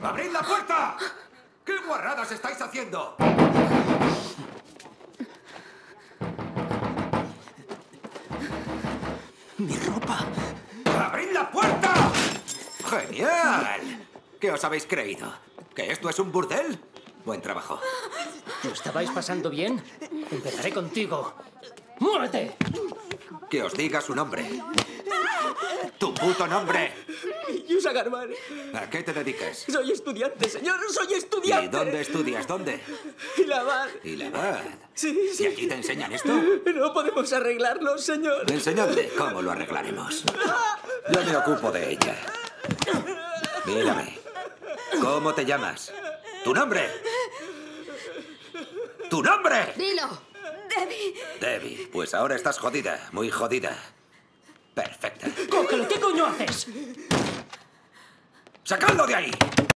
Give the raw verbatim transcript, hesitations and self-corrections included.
¡Abrid la puerta! ¿Qué guarradas estáis haciendo? ¡Mi ropa! ¡Abrid la puerta! ¡Genial! ¿Qué os habéis creído? ¿Que esto es un burdel? Buen trabajo. ¿Lo estabais pasando bien? Empezaré contigo. ¡Muévete! Que os diga su nombre. ¡Tu puto nombre! Yusa Garban. ¿A qué te dedicas? Soy estudiante, señor. Soy estudiante. ¿Y dónde estudias? ¿Dónde? Ilabad. Ilabad. Sí, sí. ¿Y aquí te enseñan esto? No podemos arreglarlo, señor. Enseñadle cómo lo arreglaremos. Yo me ocupo de ella. Mírame. ¿Cómo te llamas? ¿Tu nombre? ¡Tu nombre! ¡Dilo! Debbie. Debbie, pues ahora estás jodida, muy jodida. Perfecta. ¡Cógelo! ¿Qué coño haces? ¡Sacadlo de ahí!